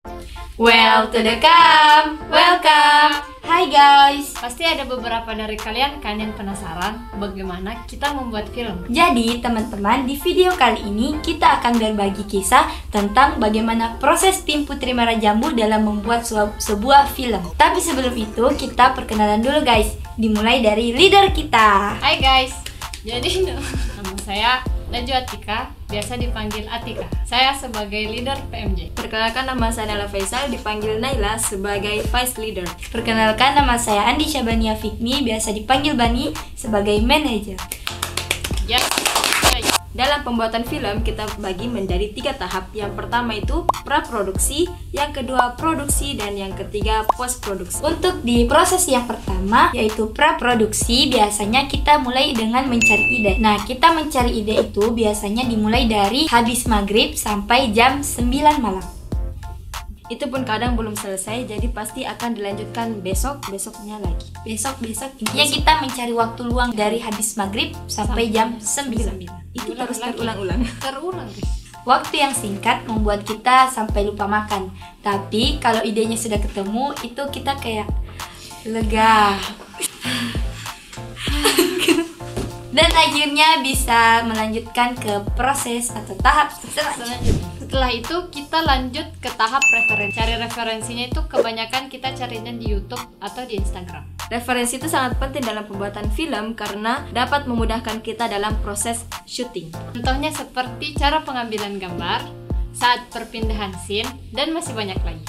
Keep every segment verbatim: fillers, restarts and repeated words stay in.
Well to the camp, welcome. Hai guys. Pasti ada beberapa dari kalian kan yang penasaran bagaimana kita membuat film. Jadi teman-teman, di video kali ini kita akan berbagi kisah tentang bagaimana proses tim Putri Merah Jambu dalam membuat sebuah, sebuah film. Tapi sebelum itu kita perkenalan dulu guys. Dimulai dari leader kita. Hai guys. Jadi nama saya Najwa Atika, biasa dipanggil Atika. Saya sebagai leader P M J. Perkenalkan, nama saya Naila Faisal, dipanggil Naila sebagai vice leader. Perkenalkan, nama saya Andi Syabania Fikmi, biasa dipanggil Bani sebagai manager. Yes. Dalam pembuatan film kita bagi menjadi tiga tahap. Yang pertama itu praproduksi, yang kedua produksi, dan yang ketiga post produksi. Untuk di proses yang pertama yaitu praproduksi, biasanya kita mulai dengan mencari ide. Nah, kita mencari ide itu biasanya dimulai dari habis maghrib sampai jam sembilan malam. Itu pun kadang belum selesai, jadi pasti akan dilanjutkan besok, besoknya lagi. Besok-besok intinya kita mencari waktu luang dari habis maghrib sampai, sampai jam sembilan. Itu terus terulang-ulang. Terulang guys. Waktu yang singkat membuat kita sampai lupa makan. Tapi kalau idenya sudah ketemu, itu kita kayak lega. Dan akhirnya bisa melanjutkan ke proses atau tahap selanjutnya. Setelah itu kita lanjut ke tahap referensi. Cari referensinya itu kebanyakan kita carinya di YouTube atau di Instagram. Referensi itu sangat penting dalam pembuatan film karena dapat memudahkan kita dalam proses syuting. Contohnya seperti cara pengambilan gambar, saat perpindahan scene, dan masih banyak lagi.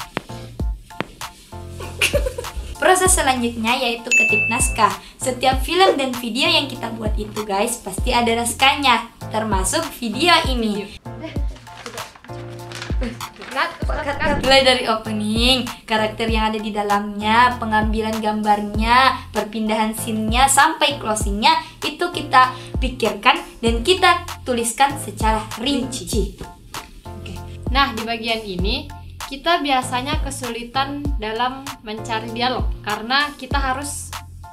Proses selanjutnya yaitu ketik naskah. Setiap film dan video yang kita buat itu guys pasti ada naskahnya, termasuk video ini. Mulai dari opening, karakter yang ada di dalamnya, pengambilan gambarnya, perpindahan scene-nya, sampai closing-nya, itu kita pikirkan dan kita tuliskan secara rinci. Oke. Nah, di bagian ini kita biasanya kesulitan dalam mencari dialog karena kita harus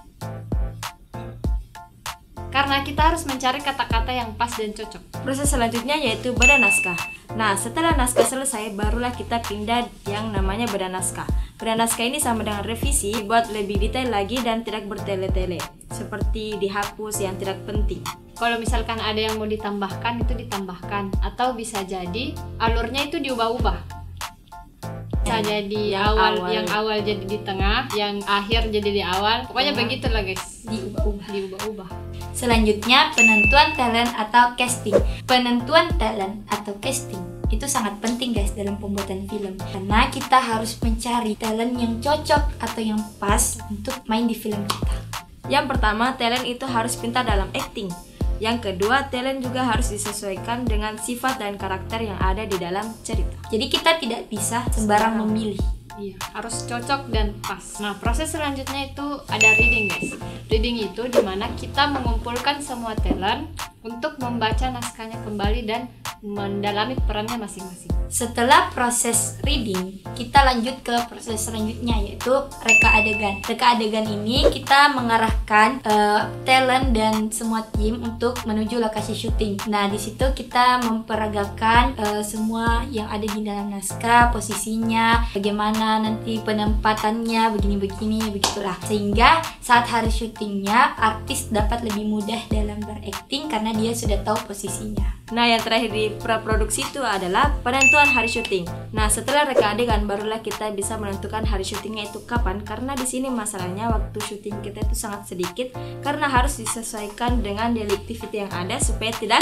karena kita harus mencari kata-kata yang pas dan cocok. Proses selanjutnya yaitu bedah naskah. Nah, setelah naskah selesai, barulah kita pindah yang namanya bedah naskah. Bedah naskah ini sama dengan revisi, buat lebih detail lagi dan tidak bertele-tele, seperti dihapus yang tidak penting. Kalau misalkan ada yang mau ditambahkan, itu ditambahkan, atau bisa jadi alurnya itu diubah-ubah. Bisa jadi yang awal, awal yang awal jadi di tengah, yang akhir jadi di awal. Pokoknya Tengah. begitulah guys. Diubah-ubah. Diubah-ubah. Selanjutnya penentuan talent atau casting. Penentuan talent atau casting itu sangat penting guys dalam pembuatan film karena kita harus mencari talent yang cocok atau yang pas untuk main di film kita. Yang pertama, talent itu harus pintar dalam acting. Yang kedua, talent juga harus disesuaikan dengan sifat dan karakter yang ada di dalam cerita. Jadi kita tidak bisa sembarang memilih. Iya, harus cocok dan pas. Nah, proses selanjutnya itu ada reading guys. Reading itu dimana kita mengumpulkan semua talent untuk membaca naskahnya kembali dan mendalami perannya masing-masing. Setelah proses reading, kita lanjut ke proses selanjutnya yaitu reka adegan. Reka adegan ini kita mengarahkan uh, talent dan semua tim untuk menuju lokasi syuting. Nah, di situ kita memperagakan uh, semua yang ada di dalam naskah, posisinya, bagaimana nanti penempatannya, begini-begini, begitulah. Sehingga saat hari syutingnya, artis dapat lebih mudah dalam berakting karena dia sudah tahu posisinya. Nah, yang terakhir di praproduksi itu adalah penentuan hari syuting. Nah, setelah reka adegan barulah kita bisa menentukan hari syutingnya itu kapan, karena di sini masalahnya waktu syuting kita itu sangat sedikit karena harus disesuaikan dengan daily activity yang ada supaya tidak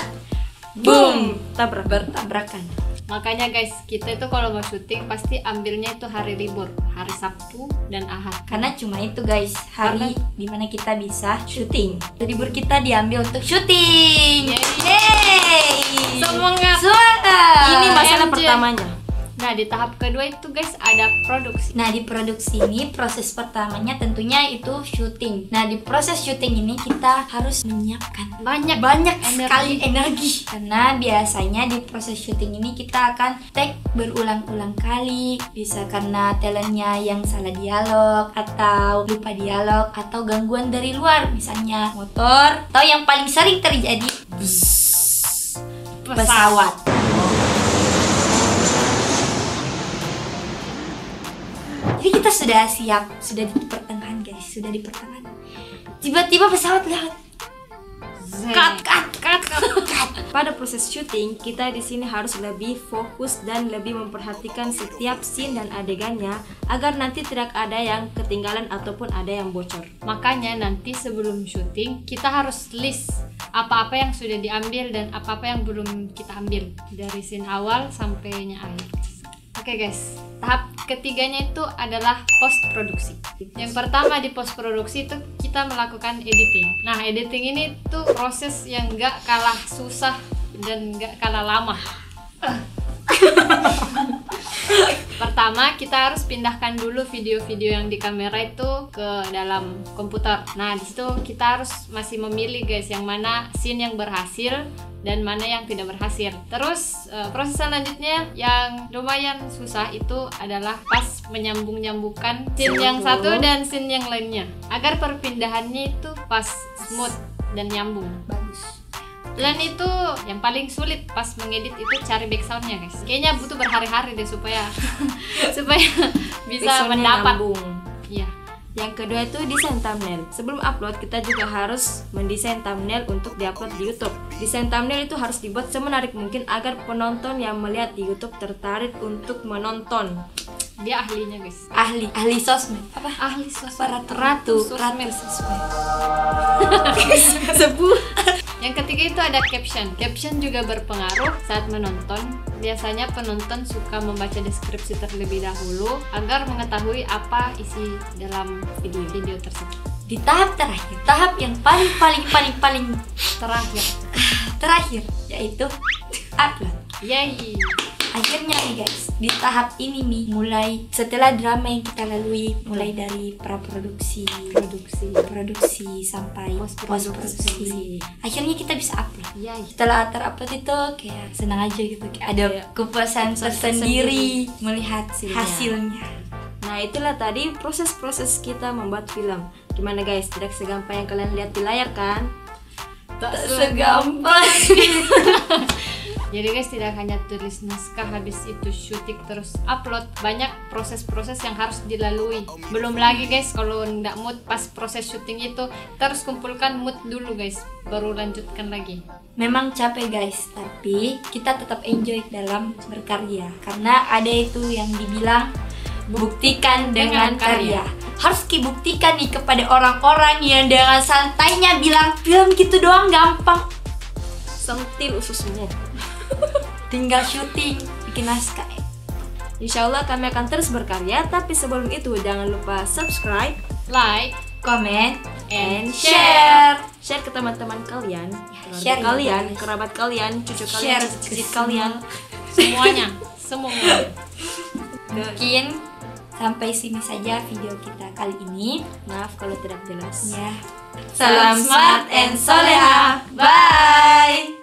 boom tabrak bertabrakan. Makanya guys, kita itu kalau mau syuting pasti ambilnya itu hari libur, hari Sabtu dan Ahad. Karena cuma itu guys, hari Karena... dimana kita bisa syuting. Libur kita diambil untuk syuting. Yeay. Yeay. Semangat. Semangat. Ini masalah M J. pertamanya. Nah, di tahap kedua itu guys ada produksi. Nah, di produksi ini proses pertamanya tentunya itu syuting. Nah, di proses syuting ini kita harus menyiapkan Banyak banyak energi. sekali energi. Karena biasanya di proses syuting ini kita akan take berulang-ulang kali. Bisa karena talentnya yang salah dialog, atau lupa dialog, atau gangguan dari luar, misalnya motor, atau yang paling sering terjadi pesawat. Jadi kita sudah siap, sudah di pertengahan guys, sudah di pertengahan. Tiba-tiba pesawat lewat. Cut, cut, cut, cut, cut. Pada proses syuting, kita di sini harus lebih fokus dan lebih memperhatikan setiap scene dan adegannya agar nanti tidak ada yang ketinggalan ataupun ada yang bocor. Makanya nanti sebelum syuting kita harus list apa-apa yang sudah diambil dan apa-apa yang belum kita ambil dari scene awal sampainya akhir. Oke guys, tahap ketiganya itu adalah post produksi. Yang pertama di post produksi itu kita melakukan editing. Nah, editing ini tuh proses yang gak kalah susah dan gak kalah lama. Pertama, kita harus pindahkan dulu video-video yang di kamera itu ke dalam komputer. Nah, di situ kita harus masih memilih guys yang mana scene yang berhasil dan mana yang tidak berhasil. Terus uh, proses selanjutnya yang lumayan susah itu adalah pas menyambung-nyambungkan scene yang satu dan scene yang lainnya agar perpindahannya itu pas smooth dan nyambung. Bagus. Dan itu yang paling sulit pas mengedit itu cari backsoundnya guys. Kayaknya butuh berhari-hari deh supaya supaya bisa Backsoundnya mendapat. nyambung. Iya. Yang kedua itu desain thumbnail. Sebelum upload kita juga harus mendesain thumbnail untuk diupload di YouTube. Desain thumbnail itu harus dibuat semenarik mungkin agar penonton yang melihat di YouTube tertarik untuk menonton. Dia ahlinya guys. Ahli, ahli sosmed. Apa? Ahli sosmed. Ratu, ratu, sosmed. ratu sosmed. Sebuah Yang ketiga itu ada caption. Caption juga berpengaruh saat menonton. Biasanya penonton suka membaca deskripsi terlebih dahulu agar mengetahui apa isi dalam video video tersebut. Di tahap terakhir, tahap yang paling paling paling paling Terakhir, terakhir yaitu upload. yay. Akhirnya nih guys, di tahap ini nih mulai setelah drama yang kita lalui, mulai dari praproduksi, Produksi. produksi sampai Post post produksi. produksi. Akhirnya kita bisa upload. Yay. Setelah terupload itu kayak senang aja gitu, kayak ada Iya. kepuasan Kepuasan tersendiri melihat hasilnya. hasilnya. Nah, itulah tadi proses-proses kita membuat film. Gimana guys? Tidak segampang yang kalian lihat di layar kan? Tak Segampang. Jadi guys, tidak hanya tulis naskah habis itu syuting terus upload, banyak proses-proses yang harus dilalui. Belum lagi guys, kalau nggak mood pas proses syuting itu, terus kumpulkan mood dulu guys, baru lanjutkan lagi. Memang capek guys, tapi kita tetap enjoy dalam berkarya. Karena ada itu yang dibilang buktikan dengan, Dengan karya. karya. Harus dibuktikan nih kepada orang-orang yang dengan santainya bilang film gitu doang gampang. Sentil ususmu. Tinggal syuting, bikin naskah. Insya Allah kami akan terus berkarya, tapi sebelum itu jangan lupa subscribe, Like, Komen, and and share. share ke teman-teman kalian, keluarga share kalian, guys. kerabat kalian, cucu kalian, Share cicit ke kalian. semuanya, semuanya. Mungkin sampai sini saja video kita kali ini. Maaf kalau tidak jelas. Ya. Salam smart and soleha. Bye.